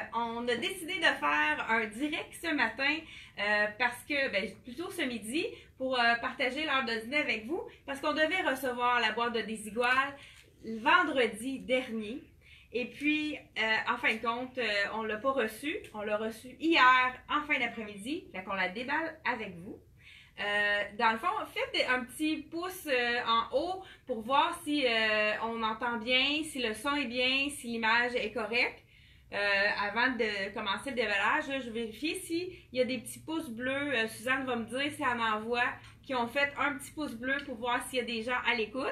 on a décidé de faire un direct ce matin parce que, plutôt ce midi, pour partager l'heure de dîner avec vous, parce qu'on devait recevoir la boîte de Desigual vendredi dernier. Et puis, en fin de compte, on ne l'a pas reçu. On l'a reçu hier en fin d'après-midi. Fait qu'on la déballe avec vous. Dans le fond, faites un petit pouce en haut pour voir si on entend bien, si le son est bien, si l'image est correcte. Avant de commencer le déballage, là, je vérifie s'il y a des petits pouces bleus. Suzanne va me dire si elle en voit qui ont fait un petit pouce bleu pour voir s'il y a des gens à l'écoute.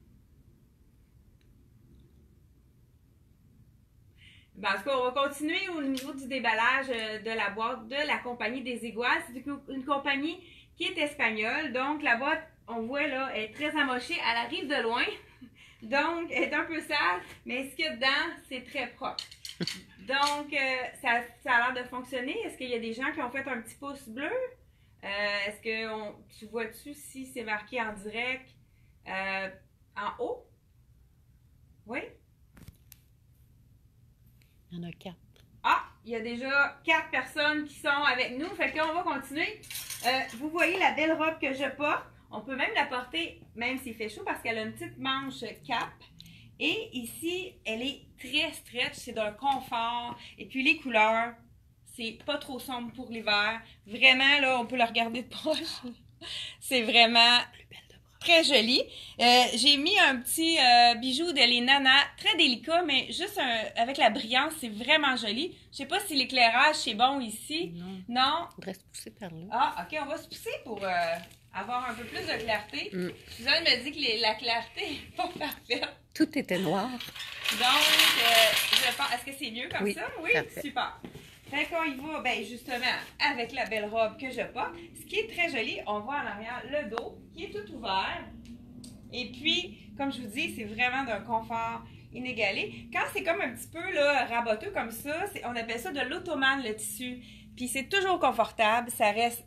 En tout cas, on va continuer au niveau du déballage de la boîte de la compagnie Desigual. C'est une compagnie qui est espagnole. Donc, la boîte, on voit là, est très amochée. Elle arrive de loin. Donc, elle est un peu sale. Mais ce qu'il y a dedans, c'est très propre. Donc, ça a l'air de fonctionner. Est-ce qu'il y a des gens qui ont fait un petit pouce bleu? Est-ce que tu vois-tu si c'est marqué en direct en haut? Oui? Il y en a 4. Ah, il y a déjà 4 personnes qui sont avec nous. Fait qu'on va continuer. Vous voyez la belle robe que je porte. On peut même la porter, même s'il fait chaud, parce qu'elle a une petite manche cap. Et ici, elle est très stretch. C'est d'un confort. Et puis les couleurs, c'est pas trop sombre pour l'hiver. Vraiment, là, on peut la regarder de proche. C'est vraiment très joli. J'ai mis un petit bijou de les Nana, très délicat, mais juste avec la brillance, c'est vraiment joli. Je sais pas si l'éclairage c'est bon ici. Non. Non. Il faudrait se pousser par là. Ah, ok, on va se pousser pour avoir un peu plus de clarté. Suzanne me dit que la clarté n'est pas parfaite. Tout était noir. Donc, je pense, est-ce que c'est mieux comme ça? Oui, parfait. Super. Fait qu'on y va, justement, avec la belle robe que je porte. Ce qui est très joli, on voit en arrière le dos qui est tout ouvert. Et puis, comme je vous dis, c'est vraiment d'un confort inégalé. Quand c'est comme un petit peu là, raboteux comme ça, on appelle ça de l'ottomane, le tissu. Puis c'est toujours confortable, ça reste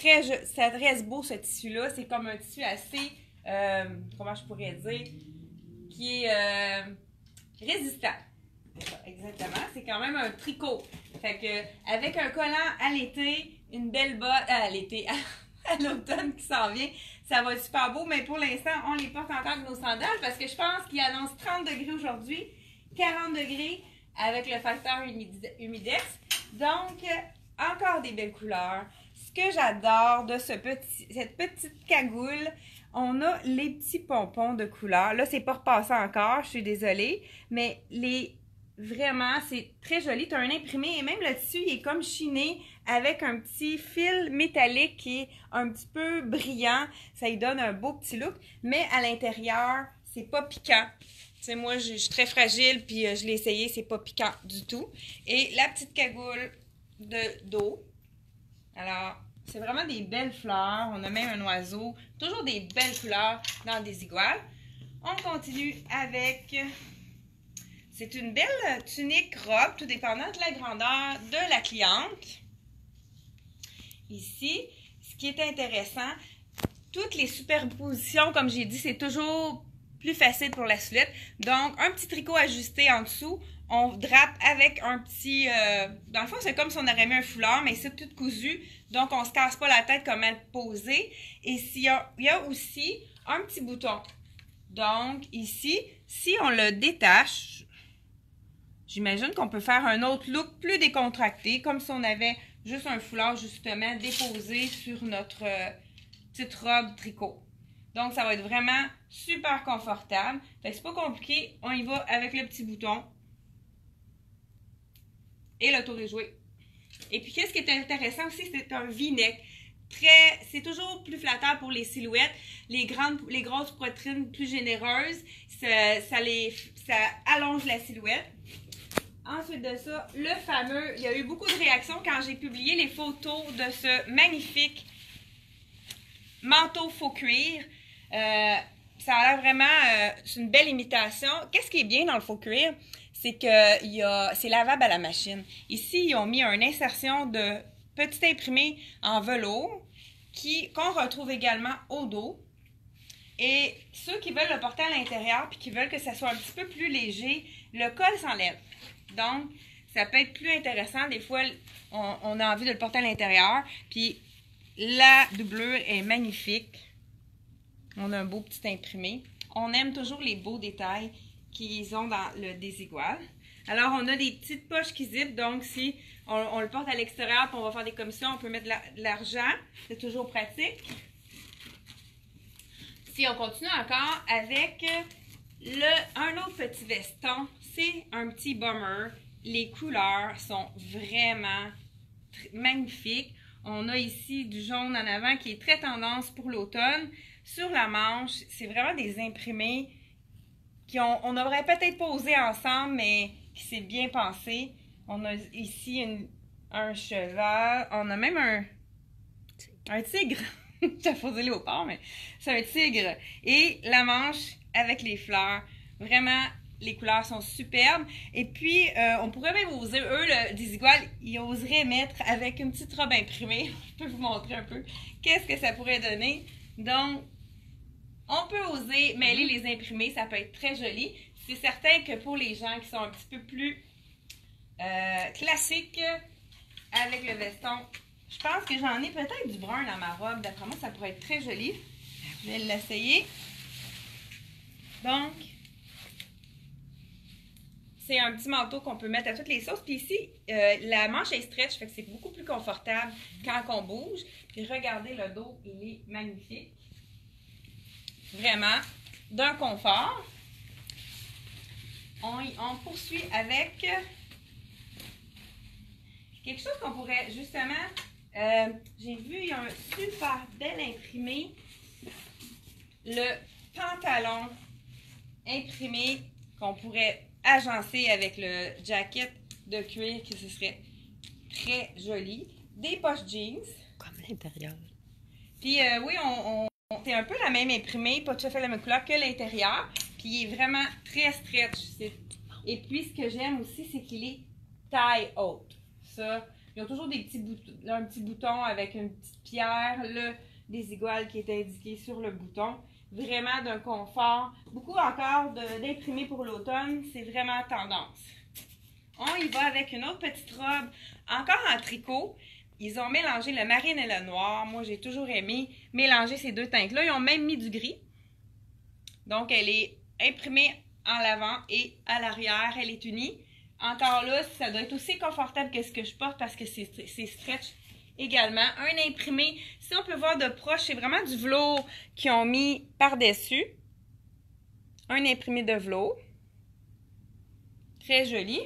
beau ce tissu-là. C'est comme un tissu assez, comment je pourrais dire, qui est résistant. C'est ça, exactement. C'est quand même un tricot. Fait que, avec un collant à l'été, une belle botte, à l'été, à l'automne qui s'en vient, ça va être super beau. Mais pour l'instant, on les porte encore avec nos sandales parce que je pense qu'il annonce 30 degrés aujourd'hui, 40 degrés avec le facteur humidex. Donc, encore des belles couleurs. Ce que j'adore de cette petite cagoule, on a les petits pompons de couleur. Là, c'est pas repassé encore, je suis désolée. Mais vraiment, c'est très joli. Tu as un imprimé et même le tissu, il est comme chiné avec un petit fil métallique qui est un petit peu brillant. Ça lui donne un beau petit look. Mais à l'intérieur, c'est pas piquant. Tu sais, moi, je suis très fragile, puis je l'ai essayé, c'est pas piquant du tout. Et la petite cagoule de dos. Alors, c'est vraiment des belles fleurs. On a même un oiseau. Toujours des belles couleurs dans Desigual. On continue avec... C'est une belle tunique robe, tout dépendant de la grandeur de la cliente. Ici, ce qui est intéressant, toutes les superpositions, comme j'ai dit, c'est toujours plus facile pour la silhouette. Donc, un petit tricot ajusté en dessous. On drape avec un petit... dans le fond, c'est comme si on aurait mis un foulard, mais c'est tout cousu. Donc, on ne se casse pas la tête comme elle posée. Et il y a aussi un petit bouton. Donc, ici, si on le détache... J'imagine qu'on peut faire un autre look plus décontracté, comme si on avait juste un foulard justement déposé sur notre petite robe tricot. Donc, ça va être vraiment super confortable. Fait que c'est pas compliqué. On y va avec le petit bouton. Et le tour est joué. Et puis, qu'est-ce qui est intéressant aussi, c'est un V-neck. C'est toujours plus flatteur pour les silhouettes. Les grosses poitrines plus généreuses, ça allonge la silhouette. Ensuite de ça, le fameux, il y a eu beaucoup de réactions quand j'ai publié les photos de ce magnifique manteau faux cuir. Ça a l'air vraiment, c'est une belle imitation. Qu'est-ce qui est bien dans le faux cuir? C'est que c'est lavable à la machine. Ici, ils ont mis une insertion de petit imprimé en velours qu'on retrouve également au dos. Et ceux qui veulent le porter à l'intérieur puis qui veulent que ça soit un petit peu plus léger, le col s'enlève. Donc, ça peut être plus intéressant. Des fois, on a envie de le porter à l'intérieur. Puis la doublure est magnifique. On a un beau petit imprimé. On aime toujours les beaux détails qu'ils ont dans le désigual. Alors, on a des petites poches qui zippent. Donc, si on le porte à l'extérieur et on va faire des commissions, on peut mettre de l'argent. C'est toujours pratique. Si on continue encore avec un autre petit veston, c'est un petit bomber. Les couleurs sont vraiment magnifiques. On a ici du jaune en avant qui est très tendance pour l'automne. Sur la manche, c'est vraiment des imprimés on n'aurait peut-être pas osé ensemble, mais qui s'est bien pensé. On a ici un cheval. On a même un tigre. J'ai posé léopard, mais c'est un tigre. Et la manche avec les fleurs. Vraiment, les couleurs sont superbes. Et puis, on pourrait même oser, eux, le désigual, ils oseraient mettre avec une petite robe imprimée. Je peux vous montrer un peu qu'est-ce que ça pourrait donner. Donc, on peut oser mêler les imprimés, ça peut être très joli. C'est certain que pour les gens qui sont un petit peu plus classiques avec le veston, je pense que j'en ai peut-être du brun dans ma robe. D'après moi, ça pourrait être très joli. Je vais l'essayer. Donc, c'est un petit manteau qu'on peut mettre à toutes les sauces. Puis ici, la manche est stretch, fait que c'est beaucoup plus confortable quand on bouge. Puis regardez le dos, il est magnifique. Vraiment, d'un confort. On poursuit avec quelque chose qu'on pourrait justement... j'ai vu, il y a un super bel imprimé. Le pantalon imprimé qu'on pourrait agencer avec le jacket de cuir, que ce serait très joli. Des poches jeans. Comme l'intérieur. Puis oui, c'est un peu la même imprimée, pas tout à fait la même couleur que l'intérieur. Puis il est vraiment très stretch. Et puis ce que j'aime aussi, c'est qu'il est taille haute. Ça, ils ont toujours des petits un petit bouton avec une petite pierre, le désigual qui est indiqué sur le bouton. Vraiment d'un confort. Beaucoup encore d'imprimés pour l'automne, c'est vraiment tendance. On y va avec une autre petite robe, encore en tricot. Ils ont mélangé le marine et le noir. Moi, j'ai toujours aimé mélanger ces deux teintes-là. Ils ont même mis du gris. Donc, elle est imprimée en l'avant et à l'arrière. Elle est unie. Encore là, ça doit être aussi confortable que ce que je porte parce que c'est stretch également. Un imprimé, si on peut voir de proche, c'est vraiment du velours qu'ils ont mis par-dessus. Un imprimé de velours. Très joli.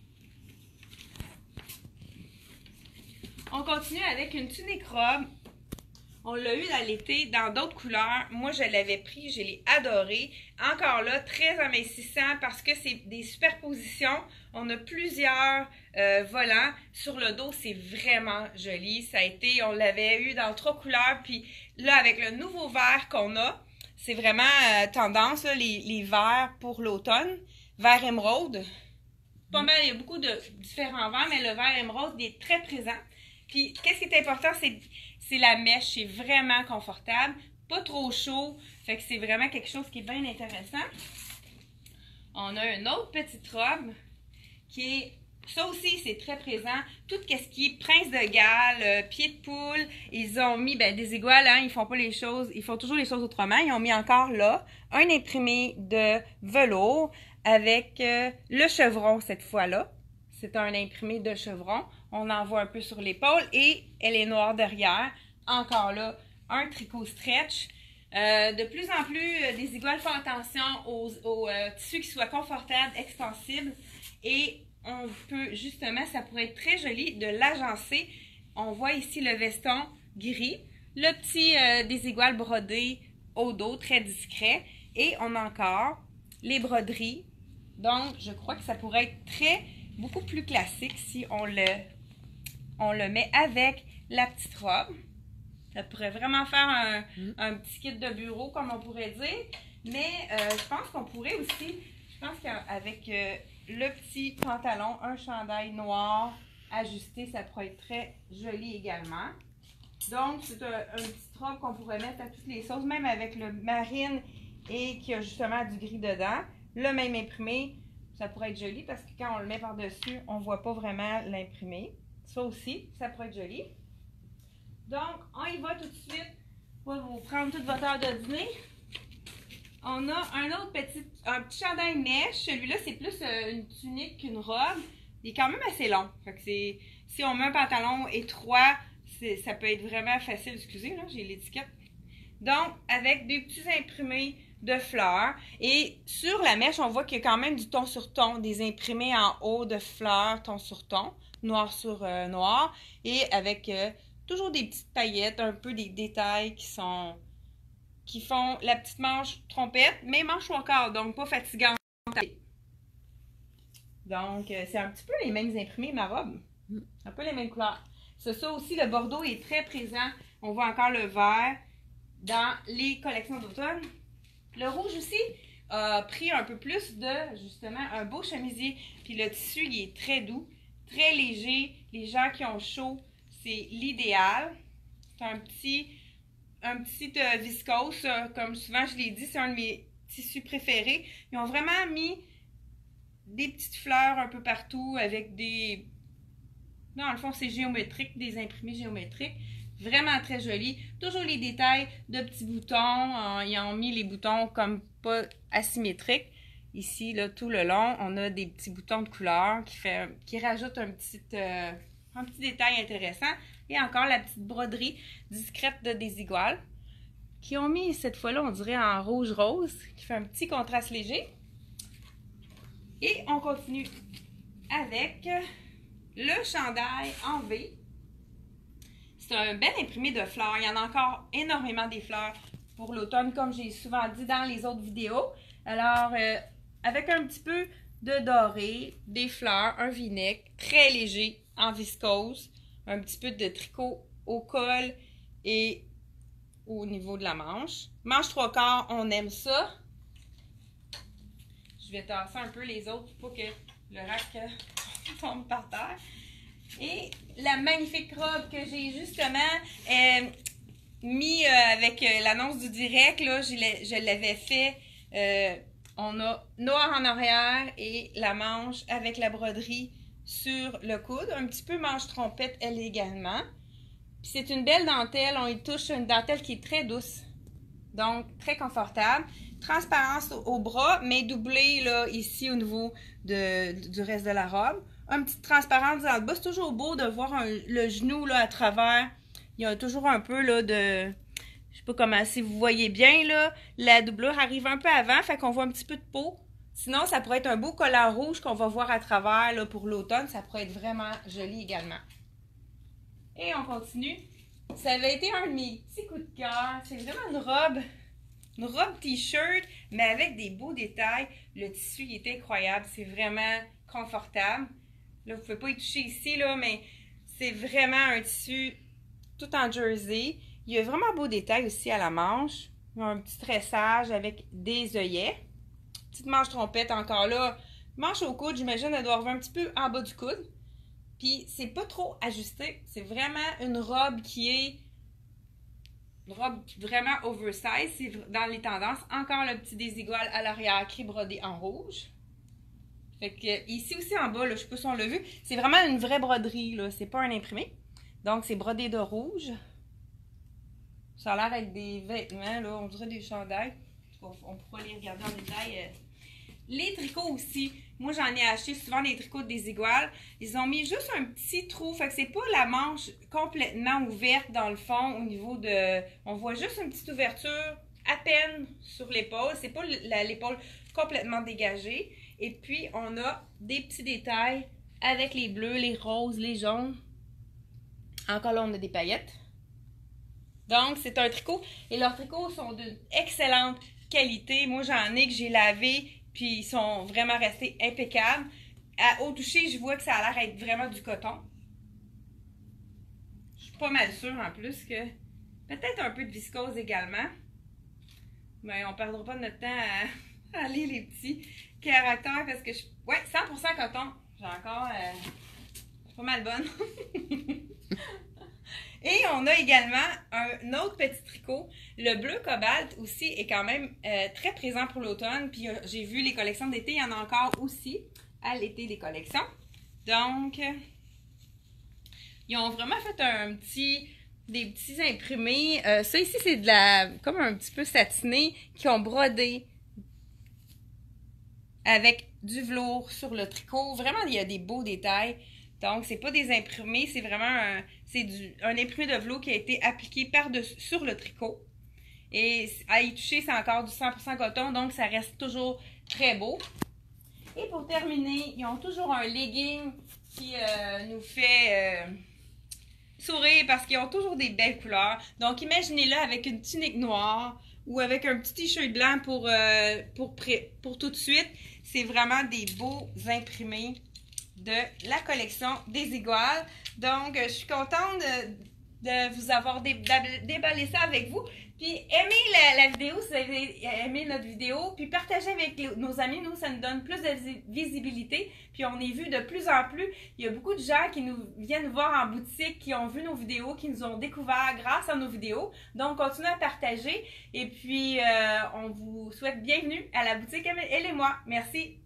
On continue avec une tunique robe. On l'a eu dans l'été dans d'autres couleurs. Moi, je l'avais pris, je l'ai adoré. Encore là, très amincissant parce que c'est des superpositions. On a plusieurs volants. Sur le dos, c'est vraiment joli. Ça a été, on l'avait eu dans 3 couleurs. Puis là, avec le nouveau vert qu'on a, c'est vraiment tendance, là, les verts pour l'automne. Vert émeraude. Pas mal, il y a beaucoup de différents verts, mais le vert émeraude, il est très présent. Puis, qu'est-ce qui est important, c'est la mèche. C'est vraiment confortable. Pas trop chaud. Fait que c'est vraiment quelque chose qui est bien intéressant. On a une autre petite robe qui est... Ça aussi, c'est très présent. Tout ce qui est prince de Galles, pied de poule, ils ont mis des iguales, hein, ils font pas les choses, ils font toujours les choses autrement. Ils ont mis encore là un imprimé de velours avec le chevron cette fois-là. C'est un imprimé de chevron. On en voit un peu sur l'épaule et elle est noire derrière. Encore là, un tricot stretch. De plus en plus, des iguales font attention aux tissus qui soient confortables, extensibles. Et on peut justement, ça pourrait être très joli de l'agencer. On voit ici le veston gris. Le petit désigual brodé au dos, très discret. Et on a encore les broderies. Donc, je crois que ça pourrait être beaucoup plus classique si on le met avec la petite robe. Ça pourrait vraiment faire un petit kit de bureau, comme on pourrait dire. Mais je pense qu'on pourrait aussi, je pense qu'avec le petit pantalon, un chandail noir ajusté, ça pourrait être très joli également. Donc, c'est une petite robe qu'on pourrait mettre à toutes les sauces, même avec le marine et qui a justement du gris dedans. Le même imprimé, Ça pourrait être joli parce que quand on le met par-dessus, on ne voit pas vraiment l'imprimé. Ça aussi, ça pourrait être joli. Donc, on y va tout de suite. On va vous prendre toute votre heure de dîner. On a un autre petit chandail mèche. Celui-là, c'est plus une tunique qu'une robe. Il est quand même assez long. Fait que si on met un pantalon étroit, ça peut être vraiment facile. Excusez, là, j'ai l'étiquette. Donc, avec des petits imprimés de fleurs. Et sur la mèche, on voit qu'il y a quand même du ton sur ton, des imprimés en haut de fleurs, ton sur ton, noir sur noir. Et avec toujours des petites paillettes, un peu des détails qui font la petite manche trompette, mais manche ou encore, donc pas fatigante. Donc, c'est un petit peu les mêmes imprimés, ma robe. Un peu les mêmes couleurs. Ça aussi, le bordeaux est très présent. On voit encore le vert dans les collections d'automne. Le rouge aussi a pris un peu plus de, justement, un beau chemisier. Puis le tissu, il est très doux, très léger. Les gens qui ont chaud, c'est l'idéal. C'est un petit viscose, comme souvent je l'ai dit, c'est un de mes tissus préférés. Ils ont vraiment mis des petites fleurs un peu partout avec des... Dans le fond, c'est géométrique, des imprimés géométriques. Vraiment très joli. Toujours les détails de petits boutons. Ils ont mis les boutons comme pas asymétriques. Ici, là, tout le long, on a des petits boutons de couleur qui rajoutent un petit détail intéressant. Et encore la petite broderie discrète de Desigual. Qui ont mis cette fois-là, on dirait en rouge-rose, qui fait un petit contraste léger. Et on continue avec le chandail en V. C'est un bel imprimé de fleurs. Il y en a encore énormément des fleurs pour l'automne, comme j'ai souvent dit dans les autres vidéos. Alors, avec un petit peu de doré, des fleurs, un v-neck très léger en viscose, un petit peu de tricot au col et au niveau de la manche. Manche 3/4, on aime ça. Je vais tasser un peu les autres pour que le rack tombe par terre. Et la magnifique robe que j'ai justement mis avec l'annonce du direct, là, je l'avais fait. On a noir en arrière et la manche avec la broderie sur le coude. Un petit peu manche trompette, elle également. Puis c'est une belle dentelle. On y touche une dentelle qui est très douce. Donc, très confortable. Transparence au bras, mais doublée là, ici au niveau du reste de la robe. Un petit transparence dans le bas. C'est toujours beau de voir le genou là, à travers. Il y a toujours un peu là, de... Je sais pas comment, si vous voyez bien, là, la doublure arrive un peu avant, fait qu'on voit un petit peu de peau. Sinon, ça pourrait être un beau collant rouge qu'on va voir à travers là, pour l'automne. Ça pourrait être vraiment joli également. Et on continue. Ça avait été un de mes petits coups de cœur. C'est vraiment une robe t-shirt, mais avec des beaux détails. Le tissu, il est incroyable. C'est vraiment confortable. Là, vous ne pouvez pas y toucher ici, là, mais c'est vraiment un tissu tout en jersey. Il y a vraiment beau détail aussi à la manche. Il y a un petit tressage avec des œillets. Petite manche trompette encore là. Manche au coude, j'imagine, elle doit arriver un petit peu en bas du coude. Puis, c'est pas trop ajusté. C'est vraiment une robe qui est une robe vraiment oversize. C'est dans les tendances. Encore le petit désigual à l'arrière qui est brodé en rouge. Fait que ici aussi en bas, là, je sais pas si on l'a vu, c'est vraiment une vraie broderie, là. C'est pas un imprimé. Donc, c'est brodé de rouge. Ça a l'air d'être des vêtements, là. On dirait des chandails. On pourra les regarder en détail. Les tricots aussi. Moi, j'en ai acheté souvent des tricots de Desigual. Ils ont mis juste un petit trou. Fait que c'est pas la manche complètement ouverte dans le fond au niveau de... On voit juste une petite ouverture à peine sur l'épaule. C'est pas l'épaule complètement dégagée. Et puis, on a des petits détails avec les bleus, les roses, les jaunes. Encore là, on a des paillettes. Donc, c'est un tricot. Et leurs tricots sont d'une excellente qualité. Moi, j'en ai que j'ai lavé. Puis, ils sont vraiment restés impeccables. Au toucher, je vois que ça a l'air d'être vraiment du coton. Je suis pas mal sûre en plus que... Peut-être un peu de viscose également. Mais on ne perdra pas notre temps à lire les petits caractères parce que ouais, 100% coton. J'ai encore... je suis pas mal bonne. Et on a également un autre petit tricot. Le bleu cobalt aussi est quand même très présent pour l'automne. Puis j'ai vu les collections d'été, il y en a encore aussi à l'été des collections. Donc, ils ont vraiment fait des petits imprimés. Ça ici, c'est comme un petit peu satiné, qui ont brodé avec du velours sur le tricot. Vraiment, il y a des beaux détails. Donc, c'est pas des imprimés, c'est vraiment un imprimé de velours qui a été appliqué sur le tricot. Et à y toucher, c'est encore du 100% coton, donc ça reste toujours très beau. Et pour terminer, ils ont toujours un legging qui nous fait sourire parce qu'ils ont toujours des belles couleurs. Donc, imaginez-le avec une tunique noire ou avec un petit t-shirt blanc pour tout de suite. C'est vraiment des beaux imprimés de la collection des Iguales. Donc, je suis contente de vous avoir déballé ça avec vous. Puis, aimez la vidéo si vous avez aimé notre vidéo. Puis, partagez avec nos amis. Nous, ça nous donne plus de visibilité. Puis, on est vu de plus en plus. Il y a beaucoup de gens qui viennent nous voir en boutique, qui ont vu nos vidéos, qui nous ont découvert grâce à nos vidéos. Donc, continuez à partager. Et puis, on vous souhaite bienvenue à la boutique Elle et moi. Merci.